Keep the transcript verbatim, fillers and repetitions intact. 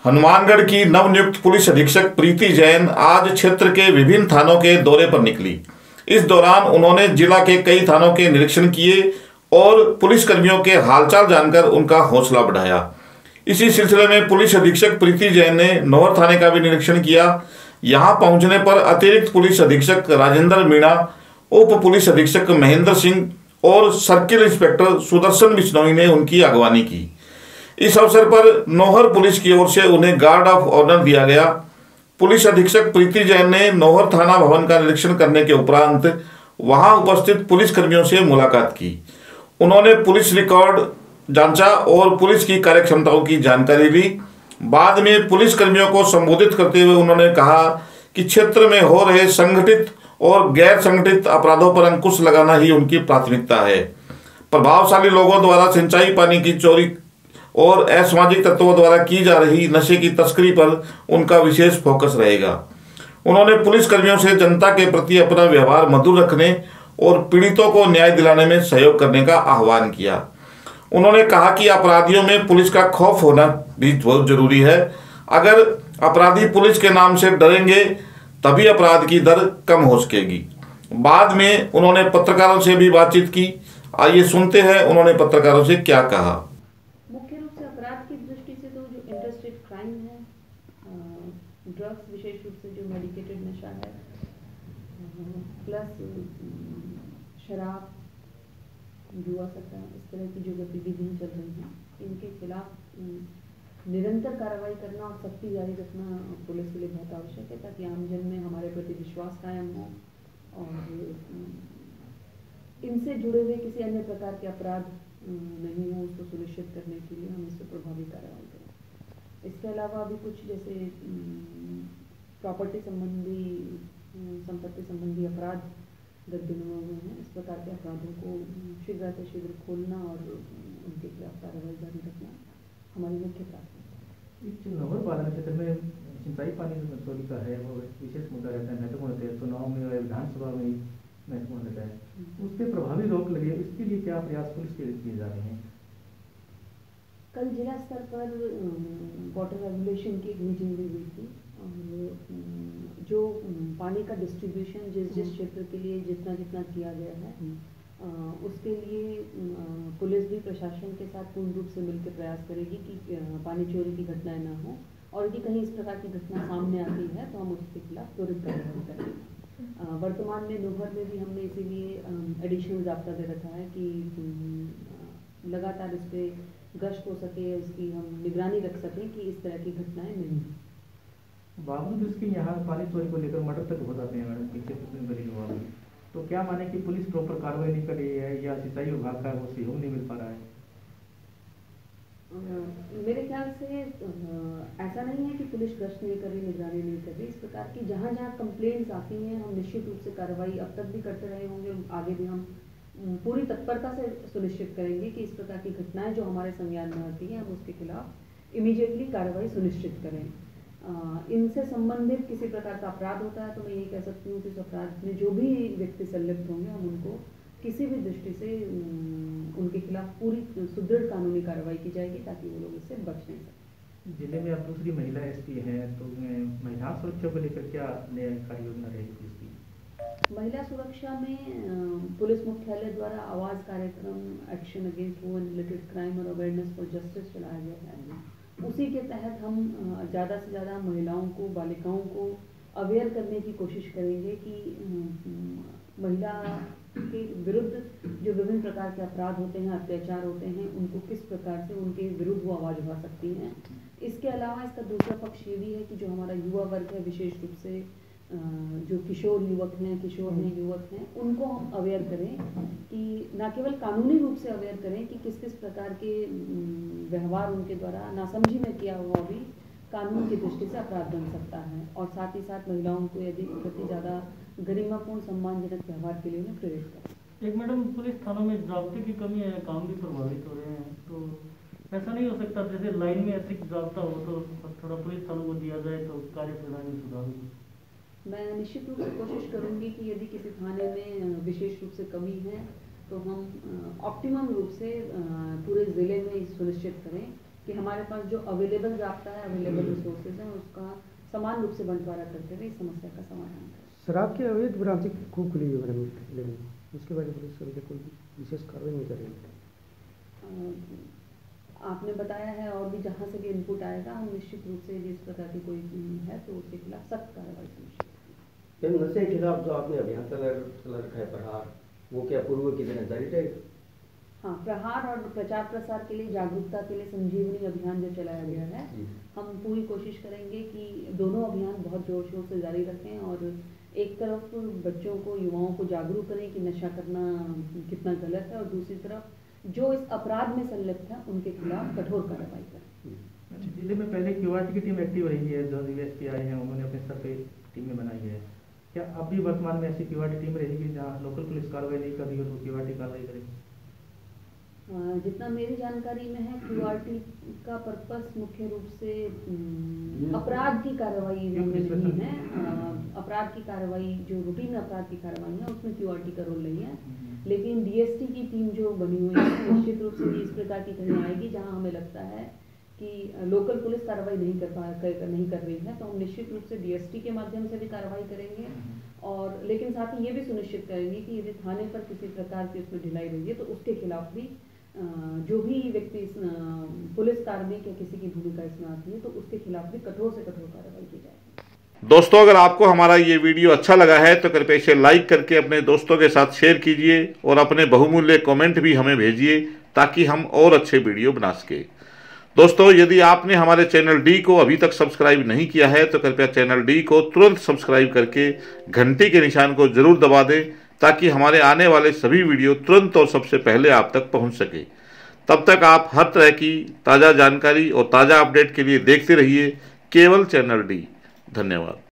हनुमानगढ़ की नवनियुक्त पुलिस अधीक्षक प्रीति जैन आज क्षेत्र के विभिन्न थानों के दौरे पर निकली। इस दौरान उन्होंने जिला के कई थानों के निरीक्षण किए और पुलिसकर्मियों के हालचाल जानकर उनका हौसला बढ़ाया। इसी सिलसिले में पुलिस अधीक्षक प्रीति जैन ने नौहर थाने का भी निरीक्षण किया। यहां पहुंचने पर अतिरिक्त पुलिस अधीक्षक राजेंद्र मीणा, उप पुलिस अधीक्षक महेंद्र सिंह और सर्किल इंस्पेक्टर सुदर्शन बिश्नोई ने उनकी अगवानी की। इस अवसर पर नौहर पुलिस की ओर से उन्हें गार्ड ऑफ ऑनर दिया गया। पुलिस अधीक्षक प्रीति जैन ने नौहर थाना भवन का निरीक्षण करने के उपरांत वहां उपस्थित पुलिस कर्मियों से मुलाकात की। उन्होंने पुलिस रिकॉर्ड जांचा और पुलिस की कार्यक्षमताओं की जानकारी ली। बाद में पुलिस कर्मियों को संबोधित करते हुए उन्होंने कहा कि क्षेत्र में हो रहे संगठित और गैर संगठित अपराधों पर अंकुश लगाना ही उनकी प्राथमिकता है। प्रभावशाली लोगों द्वारा सिंचाई पानी की चोरी और असामाजिक तत्वों द्वारा की जा रही नशे की तस्करी पर उनका विशेष फोकस रहेगा। उन्होंने पुलिस कर्मियों से जनता के प्रति अपना व्यवहार मधुर रखने और पीड़ितों को न्याय दिलाने में सहयोग करने का आह्वान किया। उन्होंने कहा कि अपराधियों में पुलिस का खौफ होना भी बहुत जरूरी है। अगर अपराधी पुलिस के नाम से डरेंगे तभी अपराध की दर कम हो सकेगी। बाद में उन्होंने पत्रकारों से भी बातचीत की। आइए सुनते हैं उन्होंने पत्रकारों से क्या कहा। मुख्य रूप से अपराध की दृष्टि से तो जो इंटरस्टेट क्राइम है, ड्रग्स, विशेष रूप से जो मेडिकेटेड नशा है, प्लस शराब, जुआ सट्टा, इस तरह की जो गतिविधियां चल रही हैं, इनके खिलाफ निरंतर कार्रवाई करना और सख्ती जारी रखना पुलिस के लिए बहुत आवश्यक है, ताकि आमजन में हमारे प्रति विश्वास कायम हो और इनसे जुड़े हुए किसी अन्य प्रकार के अपराध नहीं हो, उसको सुनिश्चित करने के लिए हम इससे प्रभावी कार्रवाई करें। इसके अलावा भी कुछ जैसे प्रॉपर्टी संबंधी, संपत्ति संबंधी अपराध गद्दिनों हुए हैं, इस प्रकार के अपराधों को शीघ्र से शीघ्र खोलना और उनके खिलाफ कार्रवाई जारी रखना हमारी मुख्य प्राथमिकता है। इस नौहर पालन क्षेत्र में सिंचाई पानी चोरी का है वो विशेष मुद्दा रहता है, महत्वपूर्ण रहता है। चुनाव में और विधानसभा में महत्वपूर्ण रहता है, उस पर प्रभावी रोक लगे, इसके लिए क्या प्रयास पुलिस के लिए किए जा रहे हैं? कल जिला स्तर पर वाटर रेगुलेशन की एक मीटिंग भी हुई थी और जो पानी का डिस्ट्रीब्यूशन जिस जिस क्षेत्र के लिए जितना जितना किया गया है, आ, उसके लिए पुलिस भी प्रशासन के साथ पूर्ण रूप से मिलकर प्रयास करेगी कि पानी चोरी की घटनाएं ना हो, और यदि कहीं इस प्रकार की घटना सामने आती है तो हम उसके खिलाफ त्वरित कार्रवाई करेंगे। वर्तमान में नौहर में भी हमने इसीलिए एडिशनल जाब्ता दे रखा है कि लगातार इस पर गश्त हो सके, इसकी हम निगरानी रख सकें कि इस तरह की घटनाएं नहीं हो। बावजूद इसके यहाँ पानी चोरी को लेकर मर्डर तक हो जाते हैं मैडम, पीछे गली में, तो क्या माने कि पुलिस प्रॉपर कार्रवाई नहीं कर रही है या सिंचाई विभाग का वो सहयोग नहीं मिल पा रहा है? uh, मेरे ख्याल से uh, ऐसा नहीं है कि पुलिस गश्त नहीं कर रही, निगरानी नहीं कर रही। इस प्रकार की जहाँ जहाँ कंप्लेंट्स आती हैं हम निश्चित रूप से कार्रवाई अब तक भी करते रहे होंगे, आगे भी हम पूरी तत्परता से सुनिश्चित करेंगे कि इस प्रकार की घटनाएं जो हमारे संज्ञान में आती हैं हम उसके खिलाफ इमीडिएटली कार्रवाई सुनिश्चित करें। आ, इनसे संबंधित किसी प्रकार का अपराध होता है तो मैं यही कह सकती हूँ कि इस अपराध में जो भी व्यक्ति संलिप्त होंगे हम उनको किसी भी दृष्टि से उनके खिलाफ पूरी सुदृढ़ कानूनी कार्रवाई की जाएगी ताकि वो लोग इससे बच नहीं सकें। जिले में अब दूसरी महिला एसपी हैं, तो महिला सुरक्षा को लेकर क्या नया कार्य योजना रहेगी पुलिस की? महिला सुरक्षा में पुलिस मुख्यालय द्वारा आवाज कार्यक्रम action against women related crime और अवेयरनेस फॉर जस्टिस चलाया गया है। उसी के तहत हम ज़्यादा से ज़्यादा महिलाओं को, बालिकाओं को अवेयर करने की कोशिश करेंगे कि महिला के विरुद्ध जो विभिन्न प्रकार के अपराध होते हैं, अत्याचार होते हैं, उनको किस प्रकार से उनके विरुद्ध वो आवाज़ उठा सकती हैं। इसके अलावा इसका दूसरा पक्ष ये भी है कि जो हमारा युवा वर्ग है, विशेष रूप से जो किशोर युवक हैं, किशोर हैं, युवक हैं, उनको हम अवेयर करें कि न केवल कानूनी रूप से अवेयर करें कि किस किस प्रकार के व्यवहार उनके द्वारा नासमझी में किया हुआ भी कानून की दृष्टि से अपराध बन सकता है, और साथ ही साथ महिलाओं को यदि प्रति ज़्यादा गरिमापूर्ण सम्मानजनक व्यवहार के लिए उन्हें प्रेरित करें। एक मैडम, पुलिस थानों में जाब्ते की कमी है, काम भी प्रभावित हो रहे हैं, तो ऐसा नहीं हो सकता जैसे लाइन में अतिरिक्त जाब्ता हो तो थोड़ा पुलिस थानों को दिया जाए तो कार्य प्रणाली सुधार होगी? मैं निश्चित रूप से कोशिश करूंगी कि यदि किसी थाने में विशेष रूप से कमी है तो हम ऑप्टिमम रूप से पूरे ज़िले में सुनिश्चित करें कि हमारे पास जो अवेलेबल जाब्ता है, अवेलेबल रिसोर्सेज हैं, उसका समान रूप से बंटवारा करते हुए इस समस्या का समाधान करें। शराब की अवैध ब्रांच खूब खुली हुई है मैडम जिले में, उसके बारे में पुलिस अभी तक कोई विशेष कार्रवाई नहीं कर रही है। आपने बताया है और भी जहाँ से भी इनपुट आएगा हम निश्चित रूप से जिस प्रकार की कोई है तो उसके खिलाफ सख्त कार्रवाई सुनिश्चित करेंगे। नशे के खिलाफ जो आपने अभियान चला चला रखा है प्रहार, वो क्या पूर्व की तरह जारी रहेगा? हाँ, प्रहार और प्रचार प्रसार के लिए, जागरूकता के लिए संजीवनी अभियान जो चलाया गया है, हम पूरी कोशिश करेंगे कि दोनों अभियान बहुत जोर शोर से जारी रखें और एक तरफ बच्चों को, युवाओं को जागरूक करें कि नशा करना कितना गलत है और दूसरी तरफ जो इस अपराध में संलिप्त है उनके खिलाफ कठोर कार्रवाई करें। जिले में पहले क्यूआरटी की टीम एक्टिव रही है, जो डीएसपी आए हैं उन्होंने अपने स्तर पे टीमें बनाई है, क्या अब भी वर्तमान में ऐसी क्यूआरटी टीम रहेगी जहाँ लोकल पुलिस कार्रवाई नहीं कर रही हो तो क्यूआरटी कार्रवाई करेगी? जितना मेरी जानकारी में है, क्यूआरटी का पर्पस मुख्य रूप से अपराध की कार्रवाई में नहीं है। अपराध की कार्रवाई जो रूटीन अपराध की कार्रवाई है उसमें क्यूआरटी का रोल नहीं है, लेकिन डीएसटी की टीम जो बनी हुई है निश्चित रूप से भी इस प्रकार की कहीं आएगी जहां हमें लगता है कि लोकल पुलिस कार्रवाई नहीं कर पा कर, नहीं कर रही है, तो हम निश्चित रूप से डीएसटी के माध्यम से भी कार्रवाई करेंगे और लेकिन साथ ही ये भी सुनिश्चित करेंगे कि यदि थाने पर किसी प्रकार की उसमें ढिलाई रही है तो उसके खिलाफ भी जो भी व्यक्ति पुलिस कार्मिक या किसी की भूमिका इसमें आती है तो उसके खिलाफ भी कठोर से कठोर कार्रवाई की जाएगी। दोस्तों, अगर आपको हमारा ये वीडियो अच्छा लगा है तो कृपया इसे लाइक करके अपने दोस्तों के साथ शेयर कीजिए और अपने बहुमूल्य कमेंट भी हमें भेजिए ताकि हम और अच्छे वीडियो बना सके। दोस्तों, यदि आपने हमारे चैनल डी को अभी तक सब्सक्राइब नहीं किया है तो कृपया चैनल डी को तुरंत सब्सक्राइब करके घंटी के निशान को जरूर दबा दें ताकि हमारे आने वाले सभी वीडियो तुरंत और सबसे पहले आप तक पहुंच सके। तब तक आप हर तरह की ताज़ा जानकारी और ताज़ा अपडेट के लिए देखते रहिए केवल चैनल डी। धन्यवाद।